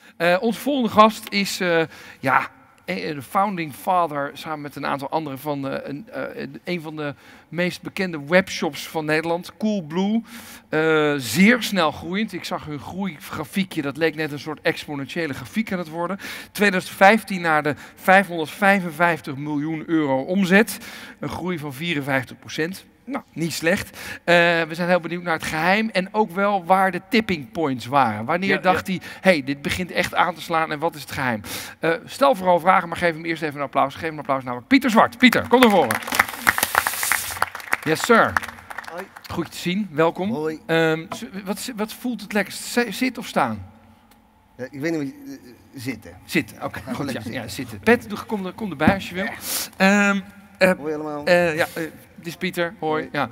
Onze volgende gast is de founding father, samen met een aantal anderen, van een van de meest bekende webshops van Nederland, Coolblue. Zeer snel groeiend. Ik zag hun groeigrafiekje, dat leek net een soort exponentiële grafiek aan het worden. 2015 naar de 555 miljoen euro omzet. Een groei van 54%. Nou, niet slecht. We zijn heel benieuwd naar het geheim en ook wel waar de tipping points waren. Wanneer dacht hij, hey, dit begint echt aan te slaan en wat is het geheim? Stel vooral vragen, maar geef hem eerst even een applaus. Geef hem een applaus namelijk Pieter Zwart. Pieter, kom naar voren. Yes, sir. Hoi. Goed je te zien, welkom. Hoi. Wat voelt het lekkerst? Zitten of staan? Ik weet niet, zitten. Zitten, oké. Ja, Goed, lekker ja, zitten. zitten. Pet, kom erbij als je wil. Hoi allemaal. Dit is Pieter, hoi. Ja.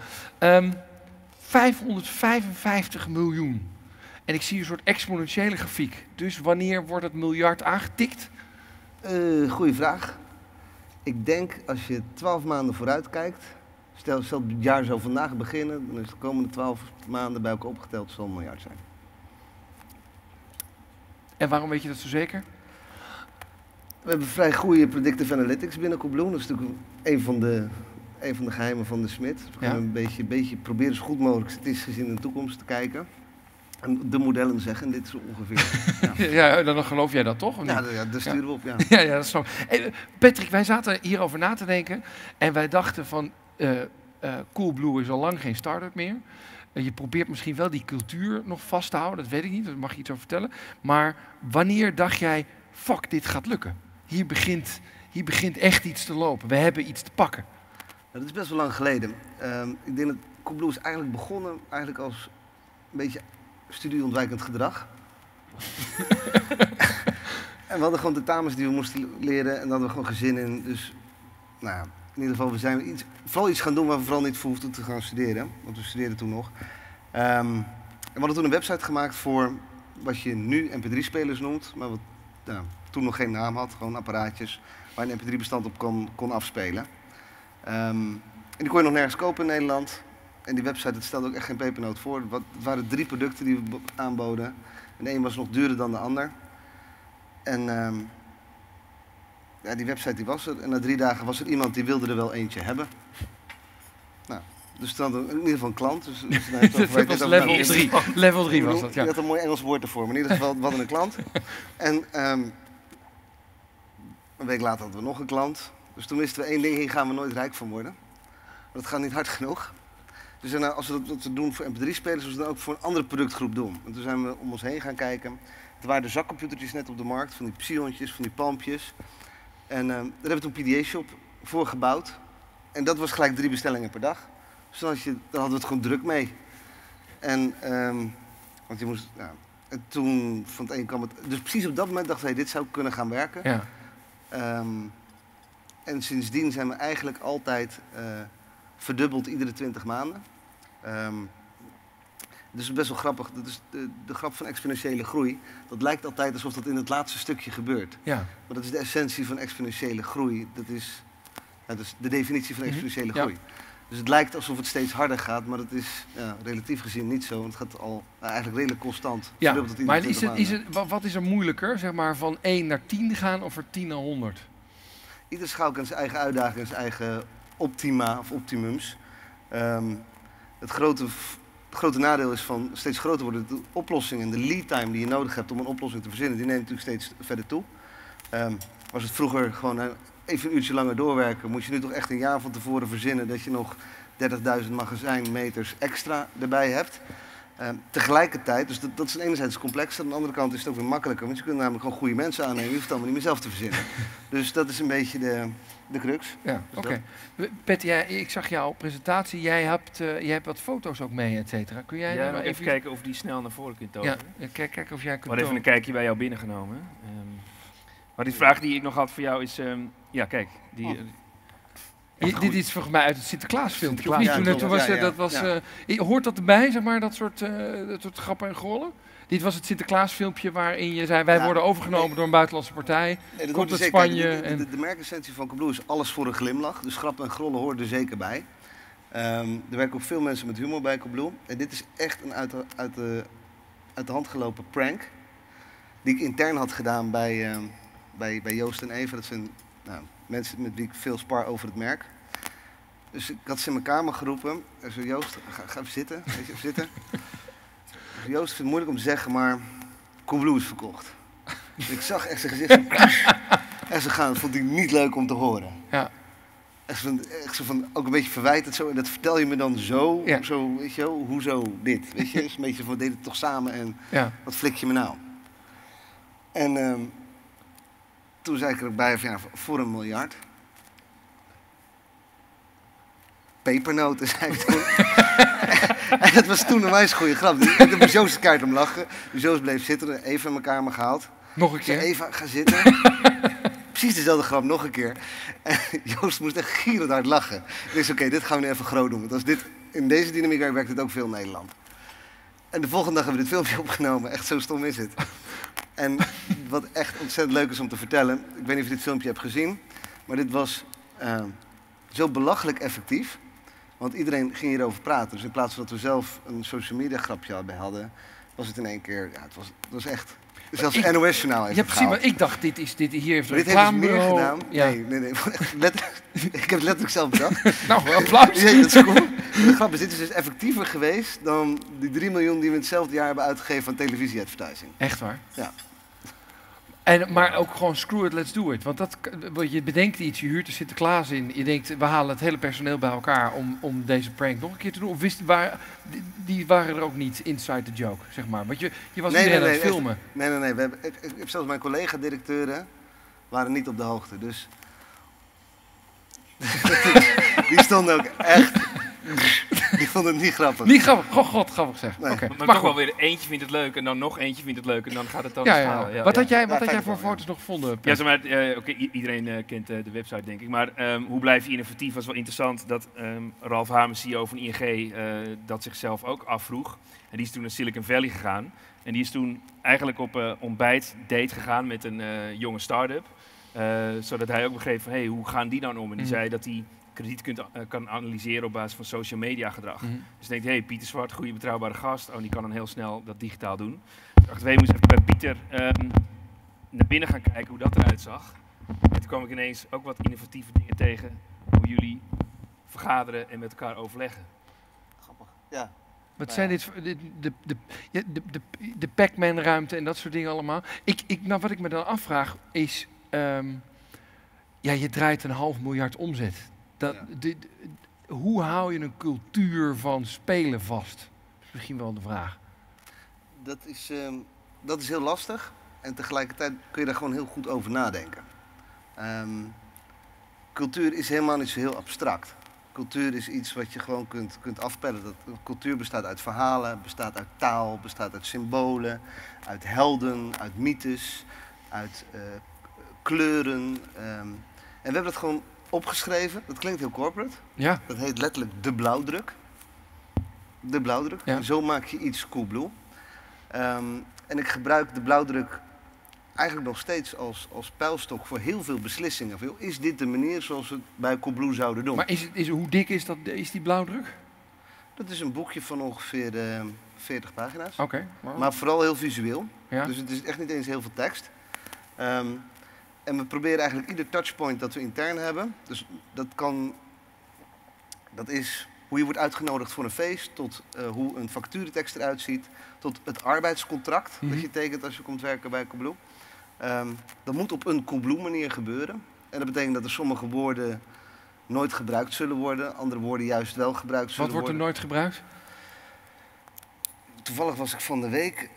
555 miljoen. En ik zie een soort exponentiële grafiek. Dus wanneer wordt het miljard aangetikt? Goeie vraag. Ik denk als je 12 maanden vooruit kijkt, stel het jaar zou vandaag beginnen, dan is de komende 12 maanden bij elkaar opgeteld zal een miljard zijn. En waarom weet je dat zo zeker? We hebben vrij goede predictive analytics binnen Coolblue. Dat is natuurlijk een van de geheimen van de Smit. We gaan een beetje proberen zo goed mogelijk statistisch gezien in de toekomst te kijken. En de modellen zeggen, dit is ongeveer. Ja, dan geloof jij dat toch? Of niet? Ja, daar sturen we op, ja. Ja, dat snap ik. Hey, Patrick, wij zaten hierover na te denken en wij dachten van Coolblue is al lang geen start-up meer. Je probeert misschien wel die cultuur nog vast te houden, dat weet ik niet, daar mag je iets over vertellen. Maar wanneer dacht jij, fuck, dit gaat lukken? Hier begint echt iets te lopen, we hebben iets te pakken. Dat is best wel lang geleden. Ik denk dat Coolblue is eigenlijk begonnen als een beetje studieontwijkend gedrag. En we hadden gewoon tentamens die we moesten leren en daar hadden we gewoon gezin in. Dus nou ja, in ieder geval, we zijn vooral iets gaan doen waar we vooral niet voor hoefden te gaan studeren. Want we studeerden toen nog. En we hadden toen een website gemaakt voor wat je nu mp3-spelers noemt, maar wat toen nog geen naam had. Gewoon apparaatjes waar een mp3-bestand op kon afspelen. En die kon je nog nergens kopen in Nederland. En die website, dat stelde ook echt geen pepernoot voor. Het waren 3 producten die we aanboden. En de een was nog duurder dan de ander. En die website die was er. En na 3 dagen was er iemand die wilde er wel eentje hebben. Nou, dus toen hadden we in ieder geval een klant. Dus dat was level 3. Level 3 was dat, ja. Je had een mooi Engels woord ervoor, maar in ieder geval, we hadden een klant. En een week later hadden we nog een klant. Dus toen wisten we één ding, hier gaan we nooit rijk van worden. Maar dat gaat niet hard genoeg. Dus als we dat doen voor mp3-spelers, zullen we dat ook voor een andere productgroep doen. En toen zijn we om ons heen gaan kijken. Er waren de zakcomputertjes net op de markt, van die Psiontjes, van die Palmpjes. En daar hebben we toen PDA-shop voor gebouwd. En dat was gelijk 3 bestellingen per dag. Dus dan hadden we het gewoon druk mee. En, want je moest, en toen van het een kwam het... Dus precies op dat moment dacht hij, dit zou kunnen gaan werken. Ja. En sindsdien zijn we eigenlijk altijd verdubbeld iedere 20 maanden. Dus het is best wel grappig. Dat is de grap van exponentiële groei. Dat lijkt altijd alsof dat in het laatste stukje gebeurt. Ja. Maar dat is de essentie van exponentiële groei. Dat is de definitie van exponentiële groei. Ja. Dus het lijkt alsof het steeds harder gaat, maar dat is relatief gezien niet zo. Want het gaat al eigenlijk redelijk constant. Ja, maar wat is er moeilijker? Zeg maar van 1 naar 10 gaan of van 10 naar 100? Ieder schaal kent zijn eigen uitdaging en zijn eigen optima of optimums. Het grote nadeel is van steeds groter worden. De oplossing en de lead time die je nodig hebt om een oplossing te verzinnen, die neemt natuurlijk steeds verder toe. Was het vroeger gewoon even een uurtje langer doorwerken, moet je nu toch echt een jaar van tevoren verzinnen dat je nog 30.000 magazijnmeters extra erbij hebt. Tegelijkertijd, dus dat is enerzijds complexer, aan de andere kant is het ook weer makkelijker, want je kunt namelijk gewoon goede mensen aannemen, je hoeft het allemaal niet meer zelf te verzinnen. Dus dat is een beetje de crux. Ja, dus oké. Patty, ik zag jouw presentatie, jij hebt wat foto's ook mee, et cetera. Kun jij nog even kijken of die snel naar voren kunt tonen? Ja, kijk of jij kunt tonen. Even een kijkje bij jou binnengenomen. Maar die vraag die ik nog had voor jou is, ja kijk, dit is volgens mij uit het Sinterklaasfilmpje, of niet? Hoort dat erbij, zeg maar, dat soort grappen en grollen? Dit was het Sinterklaasfilmpje waarin je zei, wij worden overgenomen door een buitenlandse partij. Nee, komt uit Spanje. De merkessentie van Coolblue is alles voor een glimlach. Dus grappen en grollen horen er zeker bij. Er werken ook veel mensen met humor bij Coolblue. En dit is echt een uit de hand gelopen prank. die ik intern had gedaan bij Joost en Eva. Dat zijn mensen met wie ik veel spar over het merk. Dus ik had ze in mijn kamer geroepen. En zo, Joost, ga even zitten. Weet je, even zitten. Dus Joost, vindt het moeilijk om te zeggen, maar Coolblue is verkocht. Dus ik zag echt zijn gezicht en ze gaan. Dat vond hij niet leuk om te horen. Ja. Echt zo van, ook een beetje verwijtend zo. En dat vertel je me dan zo, zo weet je wel, hoezo dit? Weet je, is een beetje van, we deden het toch samen en wat flik je me nou? En toen zei ik er ook bij van, voor 1 miljard. Pepernoten, zei ik toen. En dat was toen een wijs goede grap. Dus ik heb met Joost kaart om lachen. Dus Joost bleef zitten, even in mijn kamer gehaald. Nog een keer? Eva, ga zitten. Precies dezelfde grap, nog een keer. En Joost moest echt gierend hard lachen. Dus oké, dit gaan we nu even groot doen. Want als dit, in deze dynamiek werkt het ook veel in Nederland. En de volgende dag hebben we dit filmpje opgenomen. Echt zo stom is het. En wat echt ontzettend leuk is om te vertellen. Ik weet niet of je dit filmpje hebt gezien. Maar dit was zo belachelijk effectief. Want iedereen ging hierover praten. Dus in plaats van dat we zelf een social media grapje bij hadden, was het in één keer, het was echt. Zelfs het NOS-journaal heeft Ja, precies, maar ik dacht, dit hier heeft een dit heeft dus meer reclamebureau. gedaan. Ja. Nee. Ik heb het letterlijk zelf bedacht. Nou, applaus. Ja, dat is cool. De grap is, dit is dus effectiever geweest dan die 3 miljoen die we in hetzelfde jaar hebben uitgegeven aan televisie-advertising. Echt waar? Ja. Maar ook gewoon screw it, let's do it. Want je bedenkt iets, je huurt er Sinterklaas in. Je denkt, we halen het hele personeel bij elkaar om deze prank nog een keer te doen. Of die waren er ook niet inside the joke, zeg maar. Want je was iedereen aan het filmen. Nee. Ik heb zelfs mijn collega-directeuren waren niet op de hoogte. Dus die stonden ook echt. Die vonden het niet grappig. Niet grappig. God, grappig zeg. Nee. Okay. Maar toch wel weer eentje vindt het leuk en dan nog eentje vindt het leuk en dan gaat het dan schalen. Ja. Wat had jij voor wel, foto's nog gevonden? Ja, zeg maar, iedereen kent de website denk ik, maar hoe blijf je innovatief was wel interessant dat Ralf Hamer, CEO van ING, dat zichzelf ook afvroeg. En die is toen naar Silicon Valley gegaan en die is toen eigenlijk op ontbijtdate gegaan met een jonge start-up. Zodat hij ook begreep van, hoe gaan die dan om? En die zei dat hij krediet kan analyseren op basis van social media gedrag. Dus je denkt, Pieter Zwart, goede betrouwbare gast. Oh, die kan dan heel snel dat digitaal doen. Dus ik dacht, we moesten even bij Pieter naar binnen gaan kijken hoe dat eruit zag. En toen kwam ik ineens ook wat innovatieve dingen tegen. Hoe jullie vergaderen en met elkaar overleggen. Grappig. Ja. Wat zijn dit? De Pac-Man ruimte en dat soort dingen allemaal. Wat ik me dan afvraag is, je draait 1,5 miljard omzet. Hoe hou je een cultuur van spelen vast? Dat is misschien wel de vraag. Dat is heel lastig en tegelijkertijd kun je daar gewoon heel goed over nadenken. Cultuur is helemaal niet zo heel abstract. Cultuur is iets wat je gewoon kunt afpellen. Cultuur bestaat uit verhalen, bestaat uit taal, bestaat uit symbolen, uit helden, uit mythes, uit kleuren. En we hebben dat gewoon opgeschreven. Dat klinkt heel corporate. Ja. Dat heet letterlijk de blauwdruk. De blauwdruk. Ja. En zo maak je iets Coolblue. En ik gebruik de blauwdruk eigenlijk nog steeds als pijlstok voor heel veel beslissingen. Is dit de manier zoals we het bij Coolblue zouden doen? Maar hoe dik is die blauwdruk? Dat is een boekje van ongeveer 40 pagina's. Oké. Wow. Maar vooral heel visueel. Ja. Dus het is echt niet eens heel veel tekst. En we proberen eigenlijk ieder touchpoint dat we intern hebben. Dus dat is hoe je wordt uitgenodigd voor een feest, tot hoe een facturentekst eruit ziet, tot het arbeidscontract dat je tekent als je komt werken bij Coolblue. Dat moet op een Coolblue manier gebeuren. En dat betekent dat er sommige woorden nooit gebruikt zullen worden, andere woorden juist wel gebruikt zullen worden. Wat wordt er nooit gebruikt? Toevallig was ik van de week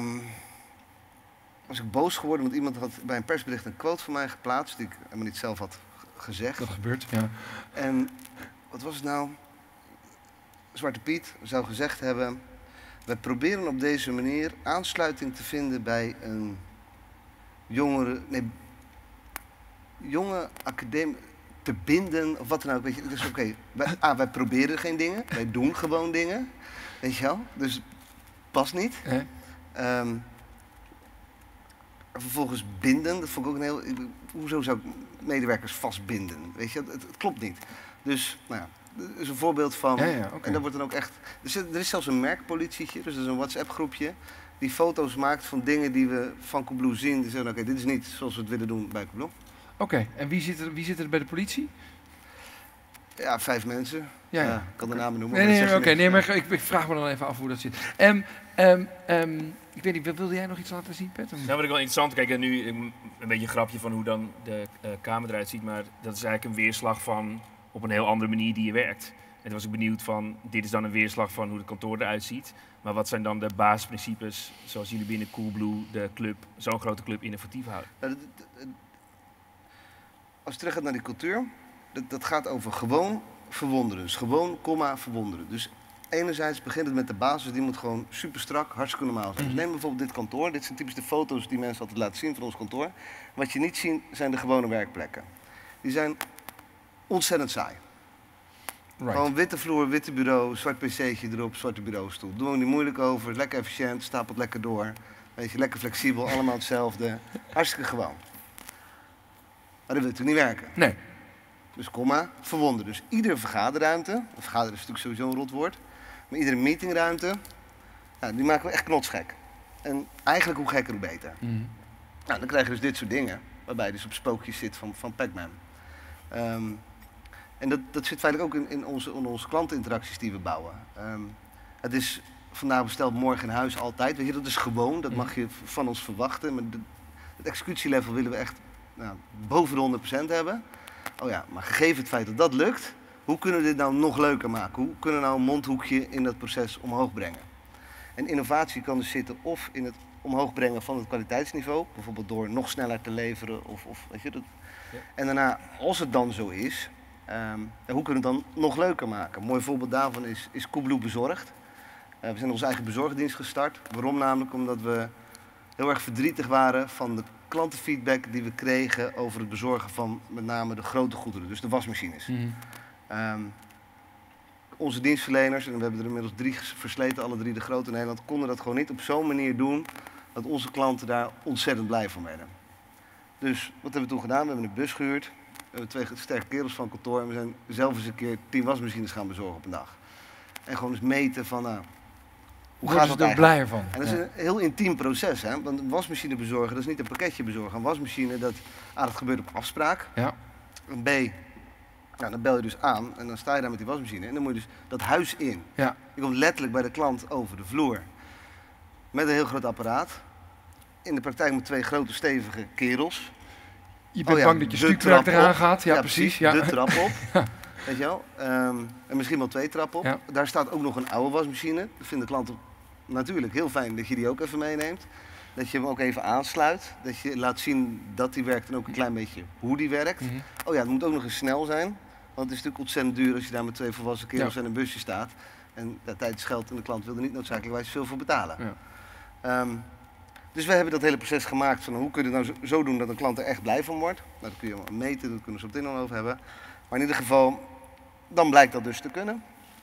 was ik boos geworden, want iemand had bij een persbericht een quote van mij geplaatst die ik helemaal niet zelf had gezegd. Dat gebeurt, ja. En wat was het nou? Zwarte Piet zou gezegd hebben: wij proberen op deze manier aansluiting te vinden bij een jonge academie te binden of wat dan ook. Weet je, dus oké, wij proberen geen dingen, wij doen gewoon dingen, weet je wel? Dus past niet. Vervolgens binden, dat vond ik ook een heel. Hoezo zou ik medewerkers vastbinden? Weet je, het klopt niet. Dus, nou ja, dat is een voorbeeld van. Okay. En dat wordt dan ook echt. Er is zelfs een merkpolitietje, dus dat is een WhatsApp-groepje. die foto's maakt van dingen die we van Coolblue zien. Die zeggen, oké, dit is niet zoals we het willen doen bij Coolblue. Oké, en wie zit er bij de politie? Ja, 5 mensen. Ja. Ik kan de namen noemen. Nee, maar ik vraag me dan even af hoe dat zit. Ik weet niet, wilde jij nog iets laten zien, Pet? Nou, wat ik wel interessant, kijk, nu een beetje een grapje van hoe dan de kamer eruit ziet, maar dat is eigenlijk een weerslag van op een heel andere manier die je werkt. En toen was ik benieuwd van, dit is dan een weerslag van hoe het kantoor eruit ziet, maar wat zijn dan de basisprincipes zoals jullie binnen Coolblue de club, zo'n grote club, innovatief houden? Als je terug gaat naar die cultuur, dat gaat over gewoon verwonderen. Dus gewoon, verwonderen. Dus enerzijds begint het met de basis, die moet gewoon super strak, hartstikke normaal zijn. Dus neem bijvoorbeeld dit kantoor. Dit zijn typisch de foto's die mensen altijd laten zien van ons kantoor. Wat je niet ziet, zijn de gewone werkplekken. Die zijn ontzettend saai. Right. Gewoon witte vloer, witte bureau, zwart pc'tje erop, zwarte bureaustoel. Doen we niet moeilijk over, lekker efficiënt, stapelt lekker door. Weet je, lekker flexibel, allemaal hetzelfde. Hartstikke gewoon. Maar dat wil natuurlijk niet werken. Nee. Dus verwonderen. Dus iedere vergaderruimte, vergaderen is natuurlijk sowieso een rot woord, maar iedere meetingruimte, die maken we echt knotsgek. En eigenlijk hoe gekker hoe beter. Nou, dan krijg je dus dit soort dingen, waarbij je dus op spookjes zit van Pac-Man. En dat zit feitelijk ook in onze klantinteracties die we bouwen. Het is vandaag besteld, morgen in huis, altijd. Weet je, dat is gewoon, dat mag je van ons verwachten. Maar het executielevel willen we echt boven de 100% hebben. Oh ja, maar gegeven het feit dat dat lukt, hoe kunnen we dit nou nog leuker maken? Hoe kunnen we nou een mondhoekje in dat proces omhoog brengen? En innovatie kan dus zitten of in het omhoog brengen van het kwaliteitsniveau, bijvoorbeeld door nog sneller te leveren. Weet je, Ja. En daarna, als het dan zo is, hoe kunnen we het dan nog leuker maken? Een mooi voorbeeld daarvan is Coolblue Bezorgd. We zijn onze eigen bezorgdienst gestart. Waarom namelijk? Omdat we heel erg verdrietig waren van de klantenfeedback die we kregen over het bezorgen van met name de grote goederen, dus de wasmachines. Onze dienstverleners, en we hebben er inmiddels 3 versleten, alle 3 de grote in Nederland, konden dat gewoon niet op zo'n manier doen dat onze klanten daar ontzettend blij van werden. Dus wat hebben we toen gedaan? We hebben een bus gehuurd, we hebben 2 sterke kerels van kantoor en we zijn zelf eens een keer 10 wasmachines gaan bezorgen op een dag. En gewoon eens meten van, hoe gaat het er blijer van? En dat is een heel intiem proces, hè? Want een wasmachine bezorgen, dat is niet een pakketje bezorgen. Een wasmachine, dat gebeurt op afspraak. Ja. En B, dan bel je dus aan en dan sta je daar met die wasmachine en dan moet je dus dat huis in. Ja. Je komt letterlijk bij de klant over de vloer met een heel groot apparaat. In de praktijk met 2 grote stevige kerels. Je bent bang dat je stukwerk eraan gaat. Ja, precies. Ja. De trap op. Weet je wel? En misschien wel 2 trappen op. Ja. Daar staat ook nog een oude wasmachine. Dat vinden klanten natuurlijk heel fijn dat je die ook even meeneemt. Dat je hem ook even aansluit. Dat je laat zien dat die werkt en ook een klein beetje hoe die werkt. Oh ja, het moet ook nog eens snel zijn. Want het is natuurlijk ontzettend duur als je daar met 2 volwassen kerels en een busje staat. En dat tijd is geld en de klant wil er niet noodzakelijkerwijs veel voor betalen. Ja. Dus we hebben dat hele proces gemaakt van hoe kun je het nou zo doen dat een klant er echt blij van wordt. Nou, dat kun je wel meten, dat kunnen we zo meteen nog over hebben. Maar in ieder geval, dan blijkt dat dus te kunnen.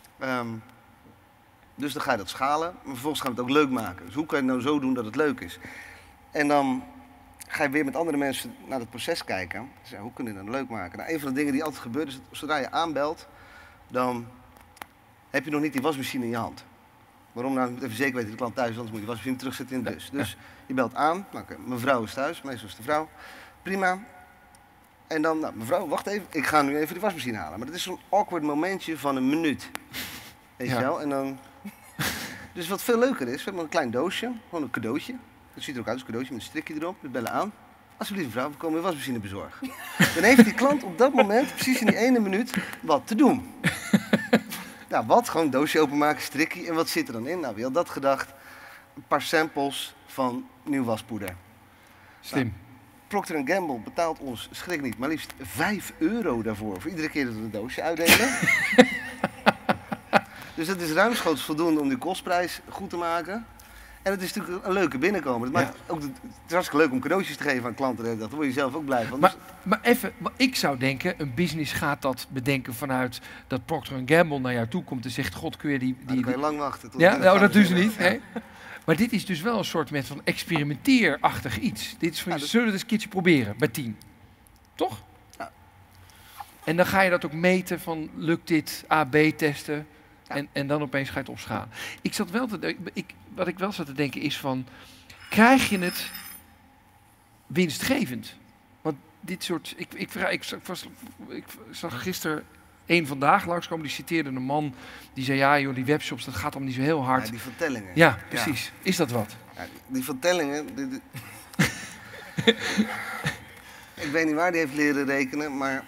Dus dan ga je dat schalen, maar vervolgens gaan we het ook leuk maken. Dus hoe kan je het nou zo doen dat het leuk is? En dan ga je weer met andere mensen naar het proces kijken. Dus ja, hoe kun je het nou leuk maken? Nou, een van de dingen die altijd gebeurt is, dat zodra je aanbelt, dan heb je nog niet die wasmachine in je hand. Waarom? Nou, je moet even zeker weten dat de klant thuis is, anders moet je wasmachine terugzetten in de bus. Dus je belt aan, nou, mevrouw is thuis, meestal is de vrouw. Prima. En dan, nou, mevrouw, wacht even, ik ga nu even die wasmachine halen. Maar dat is zo'n awkward momentje van een minuut. Weet je wel? En dan... Dus wat veel leuker is, we hebben een klein doosje, gewoon een cadeautje. Dat ziet er ook uit als een cadeautje met een strikje erop. We bellen aan. Alsjeblieft mevrouw, we komen een wasmachine bezorgen. Dan heeft die klant op dat moment, precies in die ene minuut, wat te doen. Nou, wat? Gewoon een doosje openmaken, strikje. En wat zit er dan in? Nou, wie had dat gedacht? Een paar samples van nieuw waspoeder. Slim. Nou, Procter & Gamble betaalt ons, schrik niet, maar liefst €5 daarvoor. Voor iedere keer dat we een doosje uitdelen. Dus dat is ruimschoots voldoende om die kostprijs goed te maken. En het is natuurlijk een leuke binnenkomen. Het is hartstikke leuk om cadeautjes te geven aan klanten. Daar word je zelf ook blij van. Maar even, ik zou denken, een business gaat dat bedenken vanuit dat Procter & Gamble naar jou toe komt en zegt, god, kun je die... Dan kan je lang wachten. Ja, nou, dat doen ze niet. Hè? Maar dit is dus wel een soort van experimenteerachtig iets. Dit is van, zullen we het eens een keertje proberen bij 10? Toch? Ja. En dan ga je dat ook meten van, lukt dit, A/B testen? Ja. En dan opeens ga je het opschalen. Wat ik wel zat te denken is van, krijg je het winstgevend? Want dit soort, ik zag gisteren één Vandaag langskomen, die citeerde een man die zei, ja joh, die webshops, dat gaat allemaal niet zo heel hard. Ja, die vertellingen. Ja, precies. Ja. Is dat wat? Ja, die vertellingen... Ik weet niet waar die heeft leren rekenen, maar...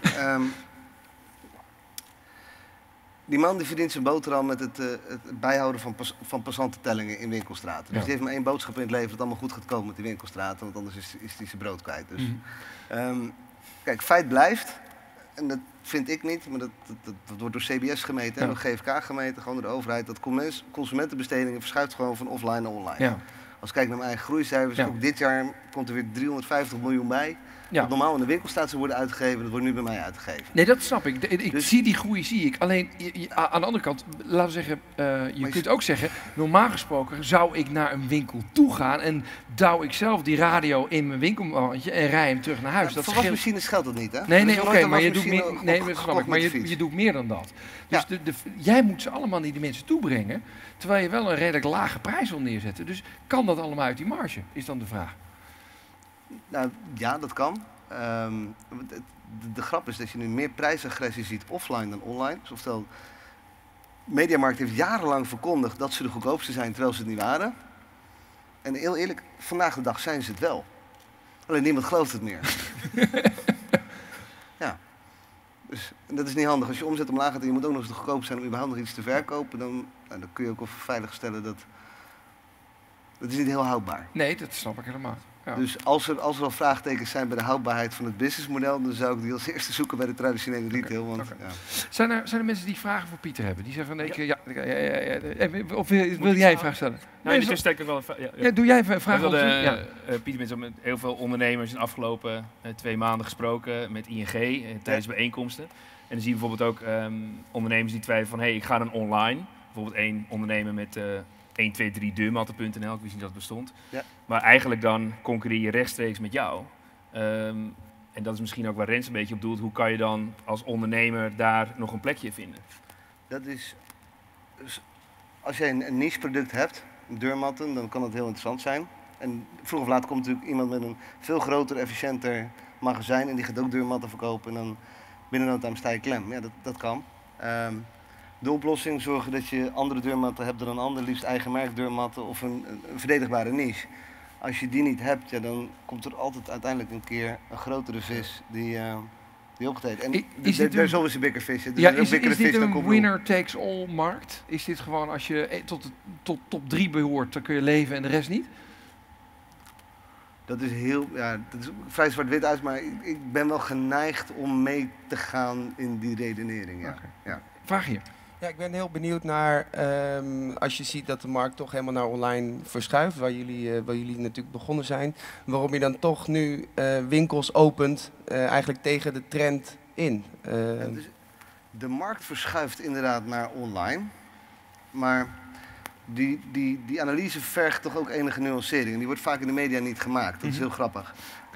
die man die verdient zijn boterham met het bijhouden van passantentellingen in winkelstraten. Dus die heeft maar één boodschap in het leven dat allemaal goed gaat komen met die winkelstraten, want anders is hij zijn brood kwijt. Dus, kijk, feit blijft, en dat vind ik niet, maar dat wordt door CBS gemeten, en door GFK gemeten, gewoon door de overheid, dat consumentenbestedingen verschuift gewoon van offline naar online. Ja. Als ik kijk naar mijn eigen groeicijfers, ook dit jaar komt er weer 350 miljoen bij. Ja. Wat normaal in de winkelstraat zou worden uitgegeven, dat wordt nu bij mij uitgegeven. Nee, dat snap ik. Ik zie die groei, zie ik. Alleen, aan de andere kant, laten we zeggen, je kunt ook zeggen, normaal gesproken zou ik naar een winkel toe gaan en douw ik zelf die radio in mijn winkelmandje en rij hem terug naar huis. Ja, voor wasmachines geldt dat niet, hè? Nee, oké, maar je doet meer, snap ik, maar je doet meer dan dat. Dus ja. Jij moet ze allemaal niet die mensen toebrengen, terwijl je wel een redelijk lage prijs wil neerzetten. Dus kan dat allemaal uit die marge, is dan de vraag. Nou, ja, dat kan. De grap is dat je nu meer prijsagressie ziet offline dan online. Dus oftewel, Mediamarkt heeft jarenlang verkondigd dat ze de goedkoopste zijn, terwijl ze het niet waren. En heel eerlijk, vandaag de dag zijn ze het wel. Alleen niemand gelooft het meer. Ja. Dus dat is niet handig. Als je omzet omlaag gaat en je moet ook nog eens te goedkoop zijn om überhaupt nog iets te verkopen, dan kun je ook wel veilig stellen dat is niet heel houdbaar. Nee, dat snap ik helemaal. Ja. Dus als er al vraagtekens zijn bij de houdbaarheid van het businessmodel, dan zou ik die als eerste zoeken bij de traditionele retail. Want, ja. Zijn er mensen die vragen voor Pieter hebben? Die zeggen van, of wil jij een vraag stellen? Nou, in de stek ik wel ja, doe jij een vraag? Pieter heeft met heel veel ondernemers in de afgelopen 2 maanden gesproken met ING tijdens bijeenkomsten. En dan zie je bijvoorbeeld ook ondernemers die twijfelen van, ik ga dan online. Bijvoorbeeld één ondernemer met 123deurmatten.nl, ik wist niet dat het bestond. Ja. Maar eigenlijk dan concurreer je rechtstreeks met jou. En dat is misschien ook waar Rens een beetje op doelt. Hoe kan je dan als ondernemer daar nog een plekje vinden? Dat is, dus als je een niche product hebt, deurmatten, dan kan dat heel interessant zijn. En vroeg of laat komt natuurlijk iemand met een veel groter, efficiënter magazijn en die gaat ook deurmatten verkopen. En dan binnen no time sta je klem. Ja, dat kan. De oplossing zorgen dat je andere deurmatten hebt dan een ander, liefst eigen merk deurmatten of een verdedigbare niche. Als je die niet hebt, ja, dan komt er altijd uiteindelijk een keer een grotere vis die opgetreden. En er is always een bigger fish. Ja, is dit een winner takes all markt? Is dit gewoon als je tot top 3 behoort, dan kun je leven en de rest niet? Dat is dat is vrij zwart-wit uit, maar ik ben wel geneigd om mee te gaan in die redenering. Ja. Okay. Ja. Vraag hier. Ja, ik ben heel benieuwd naar, als je ziet dat de markt toch helemaal naar online verschuift, waar jullie natuurlijk begonnen zijn, waarom je dan toch nu winkels opent, eigenlijk tegen de trend in. Dus de markt verschuift inderdaad naar online, maar die analyse vergt toch ook enige nuancering. En die wordt vaak in de media niet gemaakt, dat is heel grappig.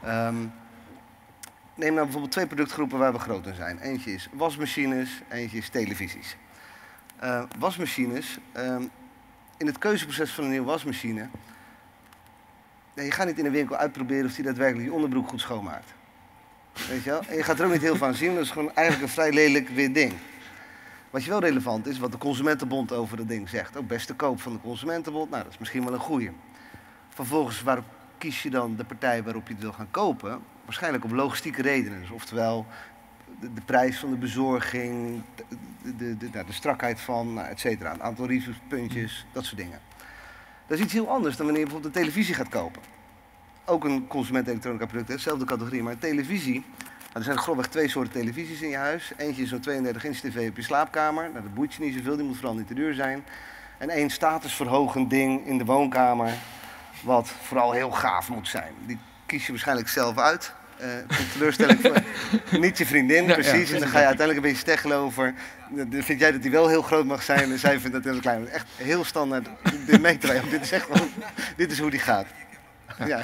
Neem nou bijvoorbeeld 2 productgroepen waar we groot in zijn. Eentje is wasmachines, eentje is televisies. Wasmachines, in het keuzeproces van een nieuwe wasmachine, je gaat niet in een winkel uitproberen of die daadwerkelijk je onderbroek goed schoonmaakt. Weet je wel? En je gaat er ook niet heel veel aan zien, dat is gewoon eigenlijk een vrij lelijk wit ding. Wat je wel relevant is, wat de Consumentenbond over dat ding zegt. Ook beste koop van de Consumentenbond, nou dat is misschien wel een goeie. Vervolgens, waarop kies je dan de partij waarop je het wil gaan kopen? Waarschijnlijk om logistieke redenen, dus oftewel de prijs van de bezorging, de strakheid van, et cetera. Een aantal reviewpuntjes, dat soort dingen. Dat is iets heel anders dan wanneer je bijvoorbeeld een televisie gaat kopen. Ook een consumentenelektronica product, dezelfde categorie, maar een televisie. Er zijn grofweg 2 soorten televisies in je huis. Eentje is zo'n 32-inch tv op je slaapkamer. Nou, dat boeit je niet zoveel, die moet vooral niet te duur zijn. En 1 statusverhogend ding in de woonkamer, wat vooral heel gaaf moet zijn. Die kies je waarschijnlijk zelf uit. Teleurstelling voor niet je vriendin, precies. Ja, en dan ga je uiteindelijk een beetje steggelen over. Dan vind jij dat die wel heel groot mag zijn en zij vindt dat heel klein. Echt heel standaard. Dit meetreden. Dit is echt gewoon. Dit is hoe die gaat. Ja.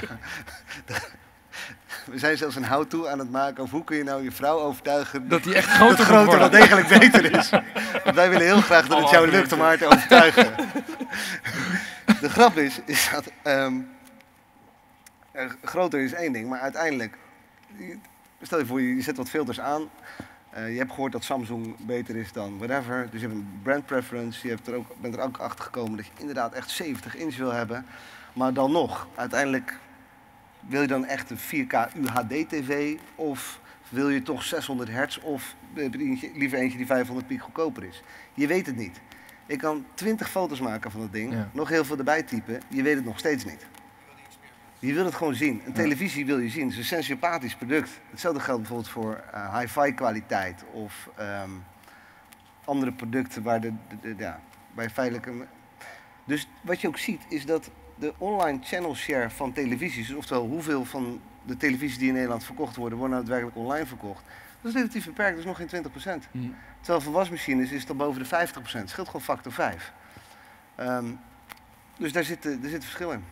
We zijn zelfs een how-to aan het maken over hoe kun je nou je vrouw overtuigen dat die echt groter wel degelijk beter is. wij willen heel graag dat het jou lukt om haar te overtuigen. De grap is dat groter is één ding, maar uiteindelijk, stel je voor, je zet wat filters aan. Je hebt gehoord dat Samsung beter is dan whatever. Dus je hebt een brand preference. Je bent er ook achter gekomen dat je inderdaad echt 70 inch wil hebben. Maar dan nog, uiteindelijk wil je dan echt een 4K UHD TV of wil je toch 600 hertz of liever eentje die 500 piek goedkoper is. Je weet het niet. Ik kan 20 foto's maken van dat ding, nog heel veel erbij typen. Je weet het nog steeds niet. Je wil het gewoon zien. Een televisie wil je zien. Het is een sensiopathisch product. Hetzelfde geldt bijvoorbeeld voor hi-fi kwaliteit of andere producten waar bij feitelijk... Dus wat je ook ziet is dat de online channel share van televisies, oftewel hoeveel van de televisies die in Nederland verkocht worden nou daadwerkelijk online verkocht, dat is relatief beperkt, dat is nog geen 20%. Terwijl voor wasmachines is het al boven de 50%. Het scheelt gewoon factor 5. Dus daar zit verschil in.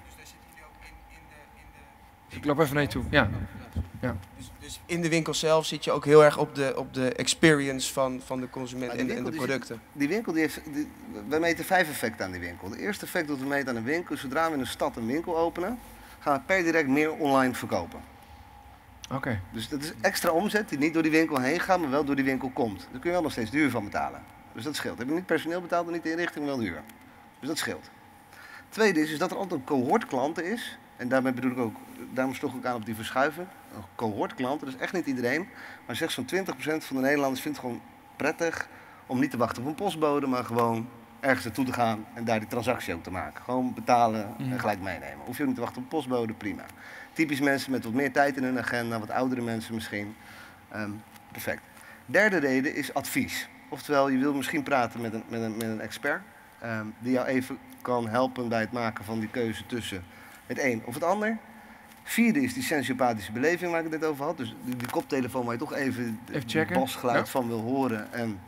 Ik loop even naar je toe. Ja. Dus in de winkel zelf zit je ook heel erg op de experience van de consument en de producten. Die winkel wij meten 5 effecten aan die winkel. De eerste effect dat we meten aan een winkel is zodra we in een stad een winkel openen, gaan we per direct meer online verkopen. Oké. Dus dat is extra omzet die niet door die winkel heen gaat, maar wel door die winkel komt. Daar kun je wel nog steeds duur van betalen. Dus dat scheelt. Heb je niet personeel betaald en niet de inrichting, wel duur. Dus dat scheelt. Tweede is dat er altijd een cohort klanten is. En daarmee bedoel ik ook, daarom sloeg ik aan op die verschuiven. Een cohort klanten, dus echt niet iedereen. Maar zeg zo'n 20% van de Nederlanders vindt het gewoon prettig om niet te wachten op een postbode, maar gewoon ergens naartoe te gaan en daar die transactie ook te maken. Gewoon betalen en gelijk meenemen. Hoef je ook niet te wachten op een postbode, prima. Typisch mensen met wat meer tijd in hun agenda, wat oudere mensen misschien. Perfect. Derde reden is advies. Oftewel, je wil misschien praten met een expert die jou even kan helpen bij het maken van die keuze tussen het een of het ander. Vierde is die sensiopathische beleving waar ik het net over had. Dus die koptelefoon waar je toch even het basgeluid van wil horen.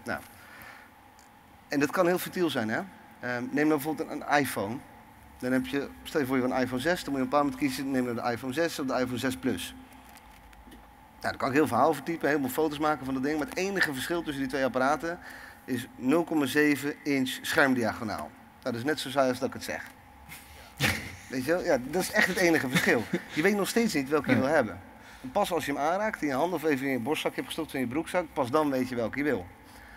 En dat kan heel futiel zijn, hè? Neem dan bijvoorbeeld een iPhone. Dan heb je, stel je voor je een iPhone 6, dan moet je een paar moment kiezen. Neem dan de iPhone 6 of de iPhone 6 Plus. Nou, dan kan ik heel verhaal vertypen, helemaal foto's maken van dat ding. Maar het enige verschil tussen die twee apparaten is 0,7 inch schermdiagonaal. Nou, dat is net zo saai als dat ik het zeg. Weet je wel? Ja, dat is echt het enige verschil. Je weet nog steeds niet welke je wil hebben. En pas als je hem aanraakt, in je hand of even in je borstzak hebt gestopt of in je broekzak, pas dan weet je welke je wil.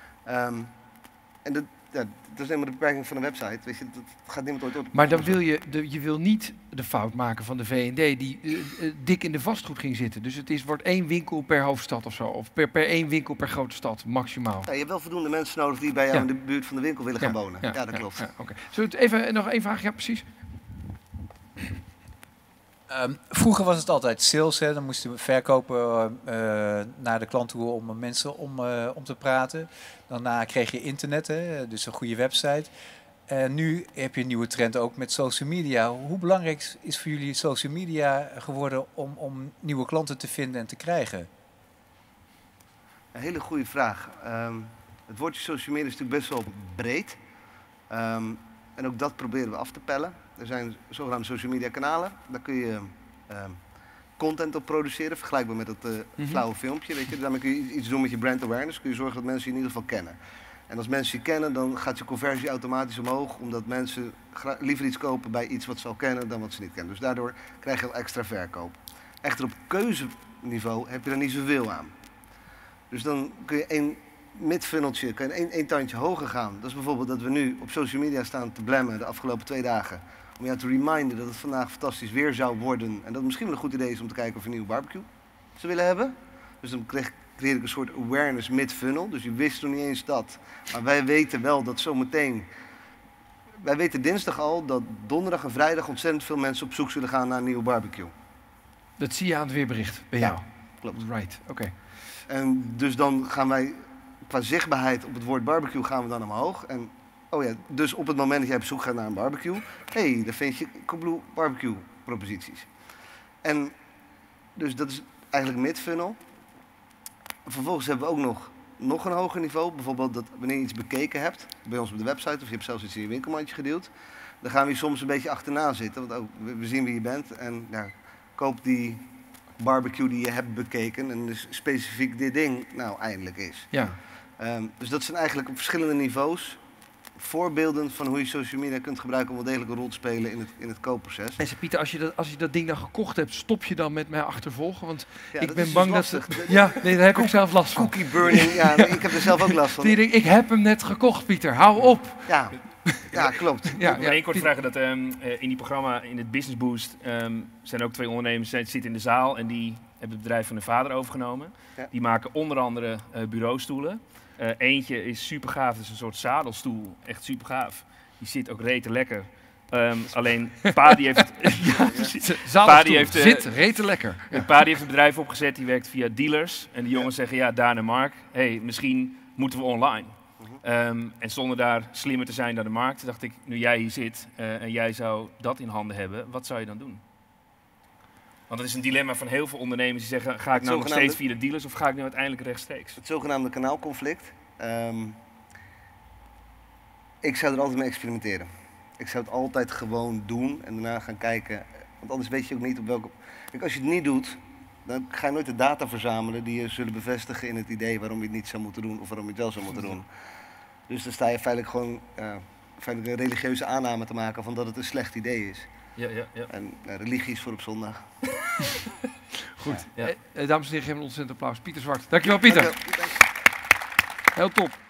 En dat is helemaal de beperking van een website. Weet je, dat gaat niemand ooit op. Maar dan wil je wil niet de fout maken van de V&D die dik in de vastgoed ging zitten. Dus het wordt 1 winkel per hoofdstad of zo. Of per 1 winkel per grote stad, maximaal. Ja, je hebt wel voldoende mensen nodig die bij jou in de buurt van de winkel willen gaan wonen. Ja, dat klopt. Ja, okay. Zullen we het even nog één vraag? Ja, precies. Vroeger was het altijd sales, hè. Dan moesten we verkopen naar de klant toe om mensen om te praten. Daarna kreeg je internet, hè, dus een goede website. En nu heb je een nieuwe trend ook met social media. Hoe belangrijk is voor jullie social media geworden om nieuwe klanten te vinden en te krijgen? Een hele goede vraag. Het woordje social media is natuurlijk best wel breed. En ook dat proberen we af te pellen. Er zijn zogenaamde social media kanalen. Daar kun je content op produceren, vergelijkbaar met dat flauwe filmpje. Weet je. Daarmee kun je iets doen met je brand awareness. Kun je zorgen dat mensen je in ieder geval kennen. En als mensen je kennen, dan gaat je conversie automatisch omhoog. Omdat mensen liever iets kopen bij iets wat ze al kennen dan wat ze niet kennen. Dus daardoor krijg je al extra verkoop. Echter op keuzeniveau heb je er niet zoveel aan. Dus dan kun je één midfunneltje, kan je één tandje hoger gaan. Dat is bijvoorbeeld dat we nu op social media staan te blammen de afgelopen 2 dagen. Om jou te reminden dat het vandaag fantastisch weer zou worden. En dat het misschien wel een goed idee is om te kijken of we een nieuwe barbecue ze willen hebben. Dus dan creëer ik een soort awareness mid-funnel. Dus je wist nog niet eens dat. Maar wij weten wel dat zometeen... Wij weten dinsdag al dat donderdag en vrijdag ontzettend veel mensen op zoek zullen gaan naar een nieuwe barbecue. Dat zie je aan het weerbericht bij jou? Klopt. Right, oké. En dus dan gaan wij... Qua zichtbaarheid op het woord barbecue gaan we dan omhoog. En dus op het moment dat jij op zoek gaat naar een barbecue, dan vind je Coolblue barbecue proposities. En dus dat is eigenlijk mid-funnel. Vervolgens hebben we ook nog een hoger niveau. Bijvoorbeeld dat wanneer je iets bekeken hebt, bij ons op de website, of je hebt zelfs iets in je winkelmandje gedeeld, dan gaan we soms een beetje achterna zitten. Want ook, we zien wie je bent en koop die barbecue die je hebt bekeken en dus specifiek dit ding nou eindelijk is. Ja. Dus dat zijn eigenlijk op verschillende niveaus voorbeelden van hoe je social media kunt gebruiken om wel degelijk een rol te spelen in het koopproces. En Pieter, als je dat ding dan gekocht hebt, stop je dan met mij achtervolgen? Want Ja, ik dat ben is bang dus dat... lastig. Ja, nee, daar heb ik zelf last van. Cookie burning, ja, ik heb er zelf ook last van. Die denkt, ik heb hem net gekocht, Pieter. Hou op. Ja, klopt. Ja, Ik wil één kort vragen dat in die programma, in het Business Boost, zijn ook 2 ondernemers die zitten in de zaal en die hebben het bedrijf van de vader overgenomen. Ja. Die maken onder andere bureaustoelen. Eentje is super gaaf, het is een soort zadelstoel, echt super gaaf. Die zit ook rete lekker. Alleen pa die heeft ja, precies. Pa die heeft zit rete lekker. Ja. Pa die heeft een bedrijf opgezet, die werkt via dealers. En de jongens zeggen, ja, Daan en Mark, hey, misschien moeten we online. En zonder daar slimmer te zijn dan de markt, dacht ik, nu jij hier zit en jij zou dat in handen hebben, wat zou je dan doen? Want dat is een dilemma van heel veel ondernemers die zeggen, ga ik nou nog steeds via de dealers of ga ik nu uiteindelijk rechtstreeks? Het zogenaamde kanaalconflict. Ik zou er altijd mee experimenteren. Ik zou het altijd gewoon doen en daarna gaan kijken. Want anders weet je ook niet op welke... Kijk, als je het niet doet, dan ga je nooit de data verzamelen die je zullen bevestigen in het idee waarom je het niet zou moeten doen of waarom je het wel zou moeten doen. Dus dan sta je feitelijk gewoon een religieuze aanname te maken van dat het een slecht idee is. Ja. En religie is voor op zondag. Goed. Ja. Dames en heren, geef een ontzettend applaus. Pieter Zwart. Dankjewel, Pieter. Dank je wel. Heel top.